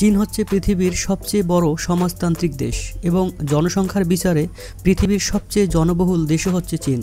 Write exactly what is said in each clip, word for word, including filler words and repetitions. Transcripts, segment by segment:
চীন হচ্ছে পৃথিবীর সবচেয়ে বড় সমাজতান্ত্রিক দেশ এবং জনসংখ্যার বিচারে পৃথিবীর সবচেয়ে জনবহুল দেশও হচ্ছে চীন।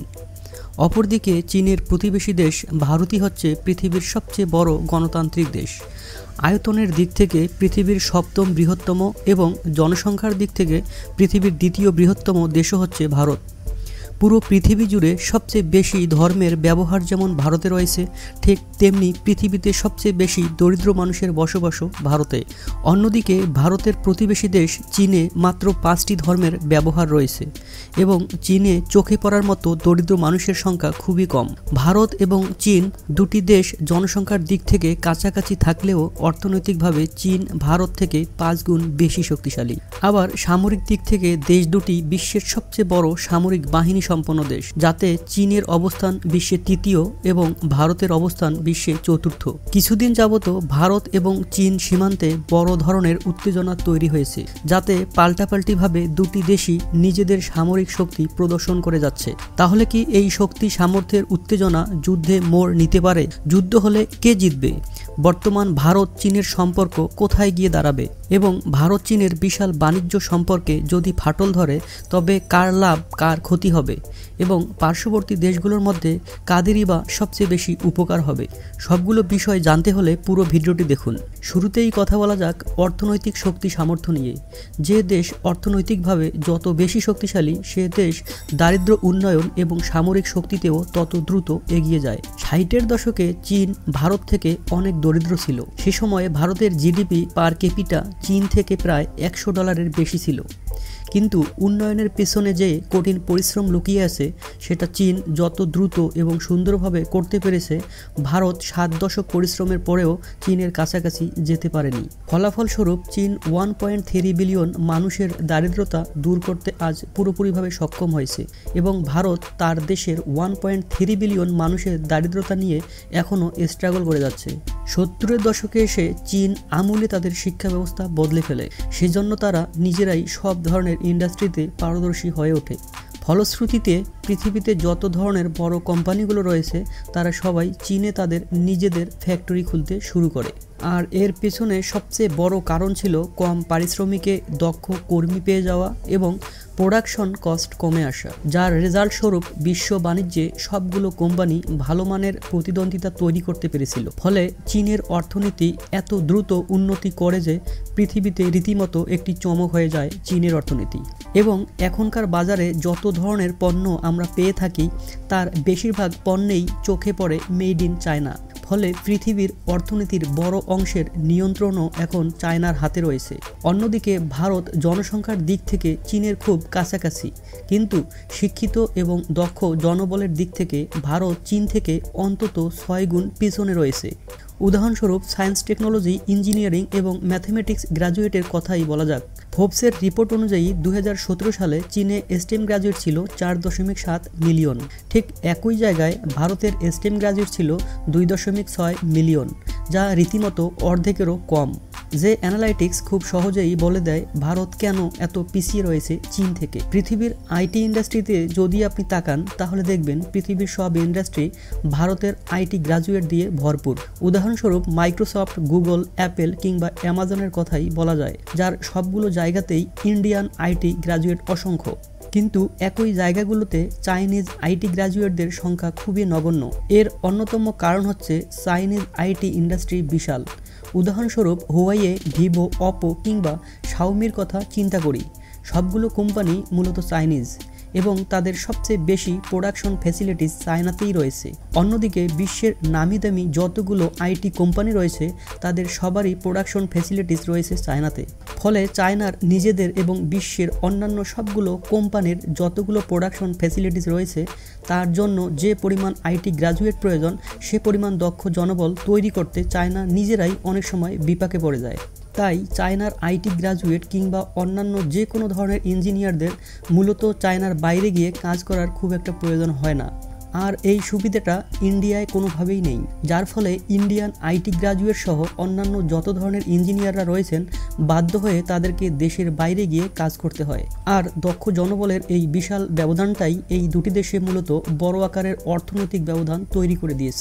অপরদিকে চীনের প্রতিবেশী দেশ ভারতই হচ্ছে পৃথিবীর সবচেয়ে বড় গণতান্ত্রিক দেশ। আয়তনের দিক থেকে পৃথিবীর সপ্তম বৃহত্তম এবং জনসংখ্যার দিক থেকে পৃথিবীর দ্বিতীয় বৃহত্তম দেশও হচ্ছে ভারত। পুরো পৃথিবী জুড়ে সবচেয়ে বেশি ধর্মের ব্যবহার যেমন ভারতে রয়েছে, ঠিক তেমনি পৃথিবীতে সবচেয়ে বেশি দরিদ্র মানুষের বসবাসও ভারতে। অন্যদিকে ভারতের প্রতিবেশী দেশ চীনে মাত্র পাঁচটি ধর্মের ব্যবহার রয়েছে এবং চীনে চোখে পড়ার মতো দরিদ্র মানুষের সংখ্যা খুবই কম। ভারত এবং চীন দুটি দেশ জনসংখ্যার দিক থেকে কাছাকাছি থাকলেও অর্থনৈতিকভাবে চীন ভারত থেকে পাঁচ গুণ বেশি শক্তিশালী। আবার সামরিক দিক থেকে দেশ দুটি বিশ্বের সবচেয়ে বড় সামরিক বাহিনী সম্পন্ন দেশ, যাতে চীনের অবস্থান বিশ্বে তৃতীয় এবং ভারতের অবস্থান বিশ্বে চতুর্থ। কিছুদিন যাবত ভারত এবং চীন সীমান্তে বড় ধরনের উত্তেজনা তৈরি হয়েছে, যাতে পাল্টাপাল্টিভাবে দুটি দেশই নিজেদের সামরিক শক্তি প্রদর্শন করে যাচ্ছে। তাহলে কি এই শক্তি সামর্থ্যের উত্তেজনা যুদ্ধে মোড় নিতে পারে? যুদ্ধ হলে কে জিতবে? বর্তমান ভারত চীনের সম্পর্ক কোথায় গিয়ে দাঁড়াবে? এবং ভারত চীনের বিশাল বাণিজ্য সম্পর্কে যদি ফাটল ধরে, তবে কার লাভ কার ক্ষতি হবে এবং পার্শ্ববর্তী দেশগুলোর মধ্যে কাদেরই বা সবচেয়ে বেশি উপকার হবে? সবগুলো বিষয় জানতে হলে পুরো ভিডিওটি দেখুন। শুরুতেই কথা বলা যাক অর্থনৈতিক শক্তি সামর্থ্য নিয়ে। যে দেশ অর্থনৈতিকভাবে যত বেশি শক্তিশালী, সে দেশ দারিদ্র্য উন্নয়ন এবং সামরিক শক্তিতেও তত দ্রুত এগিয়ে যায়। ষাটের দশকে চীন ভারত থেকে অনেক দরিদ্র ছিল। সে সময়ে ভারতের জিডিপি পার ক্যাপিটা চীন থেকে প্রায় একশো ডলারের বেশি ছিল। কিন্তু উন্নয়নের পেছনে যে কঠিন পরিশ্রম লুকিয়ে আছে, সেটা চীন যত দ্রুত এবং সুন্দরভাবে করতে পেরেছে, ভারত সাত দশক পরিশ্রমের পরেও চীনের কাছাকাছি যেতে পারেনি। ফলাফলস্বরূপ চীন ওয়ান পয়েন্ট থ্রি বিলিয়ন মানুষের দারিদ্রতা দূর করতে আজ পুরোপুরিভাবে সক্ষম হয়েছে এবং ভারত তার দেশের ওয়ান পয়েন্ট থ্রি বিলিয়ন মানুষের দারিদ্রতা নিয়ে এখনও স্ট্রাগল করে যাচ্ছে। সত্তরের দশকে এসে চীন আমূলে তাদের শিক্ষা ব্যবস্থা বদলে ফেলে। সেজন্য তারা নিজেরাই সব ধরনের ইন্ডাস্ট্রিতে পারদর্শী হয়ে ওঠে। ফলশ্রুতিতে পৃথিবীতে যত ধরনের বড় কোম্পানিগুলো রয়েছে, তারা সবাই চীনে তাদের নিজেদের ফ্যাক্টরি খুলতে শুরু করে। আর এর পেছনে সবচেয়ে বড় কারণ ছিল কম পারিশ্রমিকে দক্ষ কর্মী পেয়ে যাওয়া এবং প্রোডাকশন কস্ট কমে আসা, যার রেজাল্ট স্বরূপ বিশ্ব বাণিজ্যে সবগুলো কোম্পানি ভালো মানের প্রতিদ্বন্দ্বিতা তৈরি করতে পেরেছিল। ফলে চীনের অর্থনীতি এত দ্রুত উন্নতি করে যে পৃথিবীতে রীতিমতো একটি চমক হয়ে যায় চীনের অর্থনীতি। এবং এখনকার বাজারে যত ধরনের পণ্য আমরা পেয়ে থাকি, তার বেশিরভাগ পণ্যেই চোখে পড়ে মেড ইন চায়না। ফলে পৃথিবীর অর্থনীতির বড় অংশের নিয়ন্ত্রণও এখন চায়নার হাতে রয়েছে। অন্যদিকে ভারত জনসংখ্যার দিক থেকে চীনের খুব কাছাকাছি, কিন্তু শিক্ষিত এবং দক্ষ জনবলের দিক থেকে ভারত চীন থেকে অন্তত ছয় গুণ পিছনে রয়েছে। উদাহরণস্বরূপ সায়েন্স, টেকনোলজি, ইঞ্জিনিয়ারিং এবং ম্যাথমেটিক্স গ্র্যাজুয়েটের কথাই বলা যাক। ফোর্বসের রিপোর্ট অনুযায়ী দু হাজার সতেরো সালে চীনে স্টেম গ্র্যাজুয়েট ছিল চার দশমিক সাত মিলিয়ন। ঠিক একই জায়গায় ভারতের স্টেম গ্র্যাজুয়েট ছিল দুই দশমিক ছয় মিলিয়ন, যা রীতিমতো অর্ধেকেরও কম। যে অ্যানালাইটিক্স খুব সহজেই বলে দেয় ভারত কেন এত পিছিয়ে রয়েছে চীন থেকে। পৃথিবীর আইটি ইন্ডাস্ট্রিতে যদি আপনি তাকান, তাহলে দেখবেন পৃথিবীর সব ইন্ডাস্ট্রি ভারতের আইটি গ্র্যাজুয়েট দিয়ে ভরপুর। উদাহরণস্বরূপ মাইক্রোসফট, গুগল, অ্যাপেল কিংবা অ্যামাজনের কথাই বলা যায়, যার সবগুলো জায়গাতেই ইন্ডিয়ান আইটি গ্র্যাজুয়েট অসংখ্য। কিন্তু একই জায়গাগুলোতে চাইনিজ আইটি গ্র্যাজুয়েটদের সংখ্যা খুবই নগণ্য। এর অন্যতম কারণ হচ্ছে চাইনিজ আইটি ইন্ডাস্ট্রি বিশাল। উদাহরণস্বরূপ হুয়াইয়ে, ভিভো, অপো কিংবা শাওমির কথা চিন্তা করি। সবগুলো কোম্পানি মূলত চাইনিজ এবং তাদের সবচেয়ে বেশি প্রোডাকশন ফ্যাসিলিটিস চায়নাতেই রয়েছে। অন্যদিকে বিশ্বের নামি দামি যতগুলো আইটি কোম্পানি রয়েছে, তাদের সবারই প্রোডাকশন ফ্যাসিলিটিস রয়েছে চায়নাতে। ফলে চায়নার নিজেদের এবং বিশ্বের অন্যান্য সবগুলো কোম্পানির যতগুলো প্রোডাকশন ফ্যাসিলিটিস রয়েছে, তার জন্য যে পরিমাণ আইটি গ্র্যাজুয়েট প্রয়োজন, সে পরিমাণ দক্ষ জনবল তৈরি করতে চায়না নিজেরাই অনেক সময় বিপাকে পড়ে যায়। তাই চায়নার আইটি গ্র্যাজুয়েট কিংবা অন্যান্য যে কোনো ধরনের ইঞ্জিনিয়ারদের মূলত চায়নার বাইরে গিয়ে কাজ করার খুব একটা প্রয়োজন হয় না। আর এই সুবিধাটা ইন্ডিয়ায় কোনোভাবেই নেই, যার ফলে ইন্ডিয়ান আইটি গ্র্যাজুয়েট সহ অন্যান্য যত ধরনের ইঞ্জিনিয়াররা রয়েছেন, বাধ্য হয়ে তাদেরকে দেশের বাইরে গিয়ে কাজ করতে হয়। আর দক্ষ জনবলের এই বিশাল ব্যবধানটাই এই দুটি দেশে মূলত বড় আকারের অর্থনৈতিক ব্যবধান তৈরি করে দিয়েছে।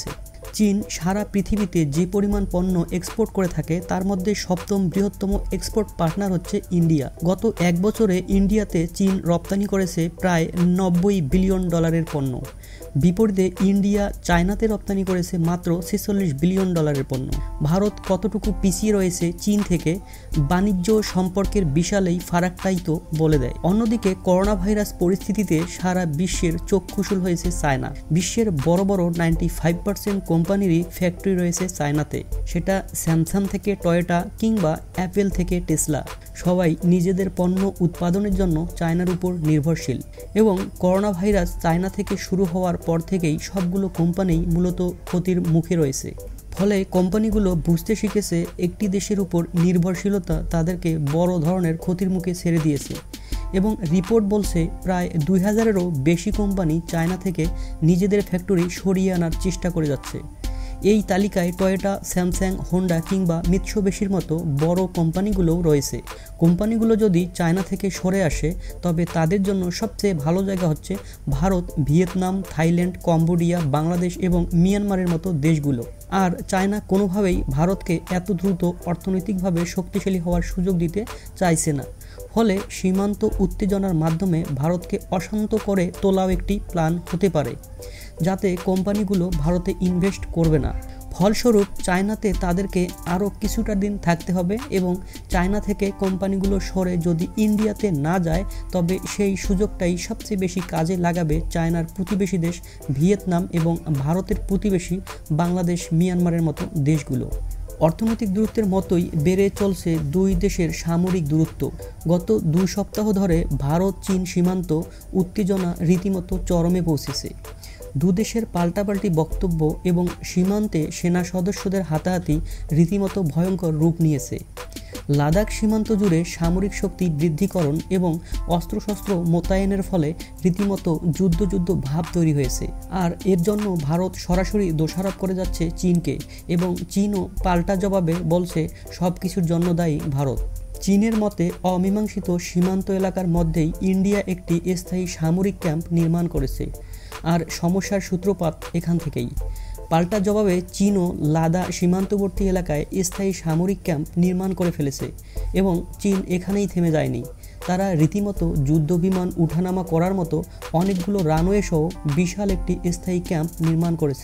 চীন সারা পৃথিবীতে যে পরিমাণ পণ্য এক্সপোর্ট করে থাকে তার মধ্যে সপ্তম বৃহত্তম এক্সপোর্ট পার্টনার হচ্ছে ইন্ডিয়া। গত এক বছরে ইন্ডিয়াতে চীন রপ্তানি করেছে প্রায় নব্বই বিলিয়ন ডলারের পণ্য। বিপরীতে ইন্ডিয়া চায়নাতে রপ্তানি করেছে মাত্র ছেচল্লিশ বিলিয়ন ডলারের পণ্য। ভারত কতটুকু পিছিয়ে রয়েছে চীন থেকে বাণিজ্য সম্পর্কের বিশাল এই ফারাকটাই তো বলে দেয়। অন্যদিকে করোনা ভাইরাস পরিস্থিতিতে সারা বিশ্বের চক্ষুশূল হয়েছে চায়না। বিশ্বের বড় বড় নাইনটি ফাইভ পার্সেন্ট কোম্পানিরই ফ্যাক্টরি রয়েছে চায়নাতে, সেটা স্যামসাং থেকে টয়োটা কিংবা অ্যাপেল থেকে টেসলা। সবাই নিজেদের পণ্য উৎপাদনের জন্য চায়নার উপর নির্ভরশীল এবং করোনা ভাইরাস চায়না থেকে শুরু হওয়ার পর থেকেই সবগুলো কোম্পানি মূলত ক্ষতির মুখে রয়েছে। ফলে কোম্পানিগুলো বুঝতে শিখেছে একটি দেশের উপর নির্ভরশীলতা তাদেরকে বড় ধরনের ক্ষতির মুখে ছেড়ে দিয়েছে এবং রিপোর্ট বলছে প্রায় দুই হাজারেরও বেশি কোম্পানি চায়না থেকে নিজেদের ফ্যাক্টরি সরিয়ে আনার চেষ্টা করে যাচ্ছে। এই তালিকায় টয়োটা, স্যামসাং, হোন্ডা কিংবা মিৎসুবিশির মতো বড় কোম্পানিগুলোও রয়েছে। কোম্পানিগুলো যদি চায়না থেকে সরে আসে তবে তাদের জন্য সবচেয়ে ভালো জায়গা হচ্ছে Bharat, Vietnam, Thailand, Cambodia, Bangladesh এবং মিয়ানমারের মতো দেশগুলো। আর চায়না কোনোভাবেই ভারতকে এত দ্রুত অর্থনৈতিকভাবে শক্তিশালী হওয়ার সুযোগ দিতে চাইছে না। ফলে সীমান্ত উত্তেজনার মাধ্যমে ভারতকে অশান্ত করে তোলাও একটি প্ল্যান হতে পারে, যাতে কোম্পানিগুলো ভারতে ইনভেস্ট করবে না। ফলস্বরূপ চায়নাতে তাদেরকে আরও কিছুটা দিন থাকতে হবে এবং চায়না থেকে কোম্পানিগুলো সরে যদি ইন্ডিয়াতে না যায় তবে সেই সুযোগটাই সবচেয়ে বেশি কাজে লাগাবে চায়নার প্রতিবেশী দেশ ভিয়েতনাম এবং ভারতের প্রতিবেশী বাংলাদেশ, মিয়ানমারের মতো দেশগুলো। অর্থনৈতিক দূরত্বের মতোই বেড়ে চলছে দুই দেশের সামরিক দূরত্ব। গত দুই সপ্তাহ ধরে ভারত চীন সীমান্ত উত্তেজনা রীতিমতো চরমে পৌঁছেছে। দুদেশের পাল্টাপাল্টি বক্তব্য এবং সীমান্তে সেনা সদস্যদের হাতাহাতি রীতিমতো ভয়ঙ্কর রূপ নিয়েছে। লাদাখ সীমান্ত জুড়ে সামরিক শক্তি বৃদ্ধিকরণ এবং অস্ত্রশস্ত্র মোতায়েনের ফলে রীতিমতো যুদ্ধ যুদ্ধ ভাব তৈরি হয়েছে। আর এর জন্য ভারত সরাসরি দোষারোপ করে যাচ্ছে চীনকে এবং চীনও পাল্টা জবাবে বলছে সব কিছুর জন্য দায়ী ভারত। চীনের মতে অমীমাংসিত সীমান্ত এলাকার মধ্যেই ইন্ডিয়া একটি স্থায়ী সামরিক ক্যাম্প নির্মাণ করেছে আর সমস্যার সূত্রপাত এখান থেকেই। পাল্টা জবাবে চীনও লাদা সীমান্তবর্তী এলাকায় স্থায়ী সামরিক ক্যাম্প নির্মাণ করে ফেলেছে এবং চীন এখানেই থেমে যায়নি। তারা রীতিমতো যুদ্ধ বিমান উঠানামা করার মতো অনেকগুলো রানওয়ে সহ বিশাল একটি স্থায়ী ক্যাম্প নির্মাণ করেছে।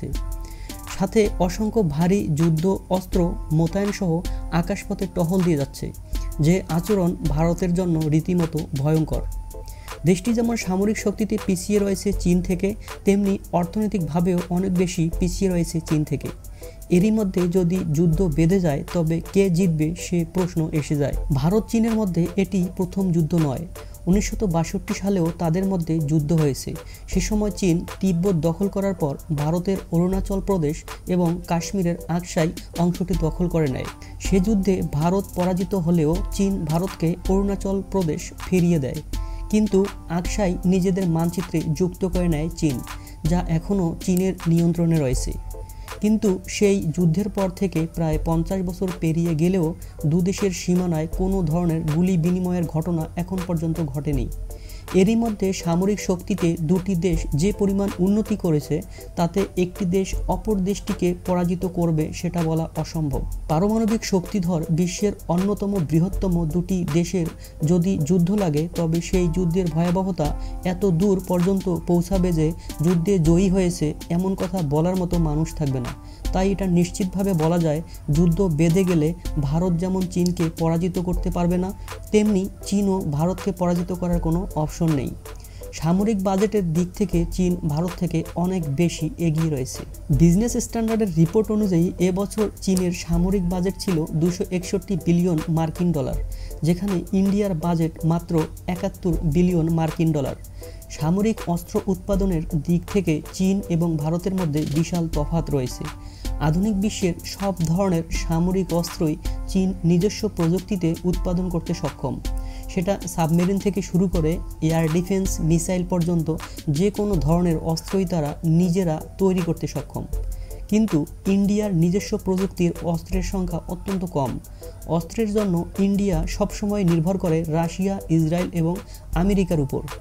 সাথে অসংখ্য ভারী যুদ্ধ অস্ত্র মোতায়েন সহ আকাশপথে টহল দিয়ে যাচ্ছে, যে আচরণ ভারতের জন্য রীতিমতো ভয়ঙ্কর। দেশটি যেমন সামরিক শক্তিতে পিছিয়ে রয়েছে চীন থেকে, তেমনি অর্থনৈতিকভাবেও অনেক বেশি পিছিয়ে রয়েছে চীন থেকে। এরই মধ্যে যদি যুদ্ধ বেঁধে যায় তবে কে জিতবে সে প্রশ্ন এসে যায়। ভারত চীনের মধ্যে এটি প্রথম যুদ্ধ নয়। উনিশশো বাষট্টি সালেও তাদের মধ্যে যুদ্ধ হয়েছে। সে সময় চীন তিব্বত দখল করার পর ভারতের অরুণাচল প্রদেশ এবং কাশ্মীরের আকসাই অংশটি দখল করে নেয়। সে যুদ্ধে ভারত পরাজিত হলেও চীন ভারতকে অরুণাচল প্রদেশ ফিরিয়ে দেয়, কিন্তু আকসাই নিজেদের মানচিত্রে যুক্ত করে নেয় চীন, যা এখনও চীনের নিয়ন্ত্রণে রয়েছে। কিন্তু সেই যুদ্ধের পর থেকে প্রায় পঞ্চাশ বছর পেরিয়ে গেলেও দুদেশের সীমানায় কোনো ধরনের গুলি বিনিময়ের ঘটনা এখন পর্যন্ত ঘটেনি। এরই মধ্যে সামরিক শক্তিতে দুটি দেশ যে পরিমাণ উন্নতি করেছে তাতে একটি দেশ অপর দেশটিকে পরাজিত করবে সেটা বলা অসম্ভব। পারমাণবিক শক্তিধর বিশ্বের অন্যতম বৃহত্তম দুটি দেশের যদি যুদ্ধ লাগে তবে সেই যুদ্ধের ভয়াবহতা এত দূর পর্যন্ত পৌঁছাবে যে যুদ্ধে জয়ী হয়েছে এমন কথা বলার মতো মানুষ থাকবে না। তাই এটা নিশ্চিতভাবে বলা যায়, যুদ্ধ বেঁধে গেলে ভারত যেমন চীনকে পরাজিত করতে পারবে না, তেমনি চীনও ভারতকে পরাজিত করার কোনো অপশন নেই। সামরিক বাজেটের দিক থেকে চীন ভারত থেকে অনেক বেশি এগিয়ে রয়েছে। বিজনেস স্ট্যান্ডার্ডের রিপোর্ট অনুযায়ী এবছর চীনের সামরিক বাজেট ছিল দুশো একষট্টি বিলিয়ন মার্কিন ডলার, যেখানে ইন্ডিয়ার বাজেট মাত্র একাত্তর বিলিয়ন মার্কিন ডলার। সামরিক অস্ত্র উৎপাদনের দিক থেকে চীন এবং ভারতের মধ্যে বিশাল তফাৎ রয়েছে। আধুনিক বিশ্বের সব ধরনের সামরিক অস্ত্রই চীন নিজস্ব প্রযুক্তিতে উৎপাদন করতে সক্ষম। সেটা সাবমেরিন থেকে শুরু করে এয়ার ডিফেন্স মিসাইল পর্যন্ত যে কোনো ধরনের অস্ত্রই তারা নিজেরা তৈরি করতে সক্ষম। কিন্তু ইন্ডিয়ার নিজস্ব প্রযুক্তির অস্ত্রের সংখ্যা অত্যন্ত কম। অস্ত্রের জন্য ইন্ডিয়া সবসময় নির্ভর করে রাশিয়া, ইসরায়েল এবং আমেরিকার উপর।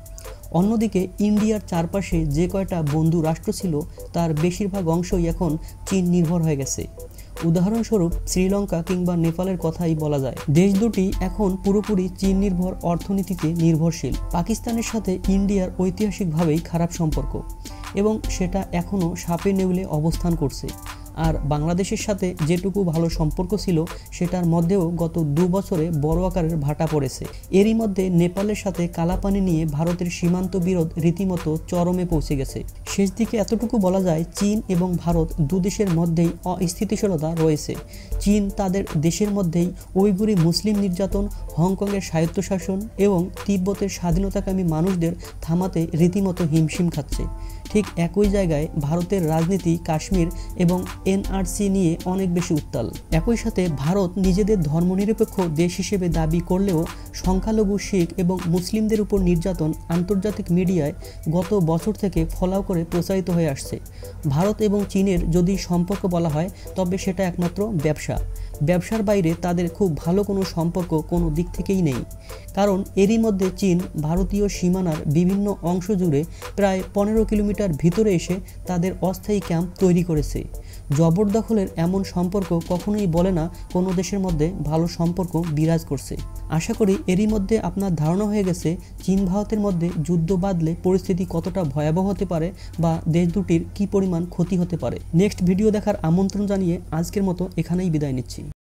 অন্যদিকে ইন্ডিয়ার চারপাশে যে কয়টা বন্ধু রাষ্ট্র ছিল তার বেশিরভাগ অংশই এখন চীন নির্ভর হয়ে গেছে। উদাহরণস্বরূপ শ্রীলঙ্কা কিংবা নেপালের কথাই বলা যায়। দেশ দুটি এখন পুরোপুরি চীন নির্ভর অর্থনীতিতে নির্ভরশীল। পাকিস্তানের সাথে ইন্ডিয়ার ঐতিহাসিকভাবেই খারাপ সম্পর্ক এবং সেটা এখনও সাপে নেউলে অবস্থান করছে। আর বাংলাদেশের সাথে যেটুকু ভালো সম্পর্ক ছিল সেটার মধ্যেও গত দু বছরে বড় আকারের ভাটা পড়েছে। এরই মধ্যে নেপালের সাথে কালাপানি নিয়ে ভারতের সীমান্ত বিরোধ রীতিমতো চরমে পৌঁছে গেছে। শেষ দিকে এতটুকু বলা যায়, চীন এবং ভারত দু দেশের মধ্যেই অস্থিতিশীলতা রয়েছে। চীন তাদের দেশের মধ্যেই উইগুরি মুসলিম নির্যাতন, হংকংয়ের স্বায়ত্তশাসন এবং তিব্বতের স্বাধীনতাকামী মানুষদের থামাতে রীতিমতো হিমশিম খাচ্ছে। ঠিক একই জায়গায় ভারতের রাজনীতি কাশ্মীর এবং এনআরসি নিয়ে অনেক বেশি উত্তাল। একই সাথে ভারত নিজেদের ধর্মনিরপেক্ষ দেশ হিসেবে দাবি করলেও সংখ্যালঘু শিখ এবং মুসলিমদের উপর নির্যাতন আন্তর্জাতিক মিডিয়ায় গত বছর থেকে ফলাও করে প্রচারিত হয়ে আসছে। ভারত এবং চীনের যদি সম্পর্ক বলা হয় তবে সেটা একমাত্র ব্যবসা। ব্যবসার বাইরে তাদের খুব ভালো কোনো সম্পর্ক কোনো দিক থেকেই নেই। কারণ এরই মধ্যে চীন ভারতীয় সীমানার বিভিন্ন অংশ জুড়ে প্রায় পনেরো কিলোমিটার ভিতরে এসে তাদের অস্থায়ী ক্যাম্প তৈরি করেছে। জবরদখলের এমন সম্পর্ক কখনোই বলে না কোনো দেশের মধ্যে ভালো সম্পর্ক বিরাজ করছে। আশা করি এরই মধ্যে আপনার ধারণা হয়ে গেছে চীন ভারতের মধ্যে যুদ্ধ বাঁধলে পরিস্থিতি কতটা ভয়াবহ হতে পারে বা দেশ দুটির কী পরিমাণ ক্ষতি হতে পারে। নেক্সট ভিডিও দেখার আমন্ত্রণ জানিয়ে আজকের মতো এখানেই বিদায় নিচ্ছি।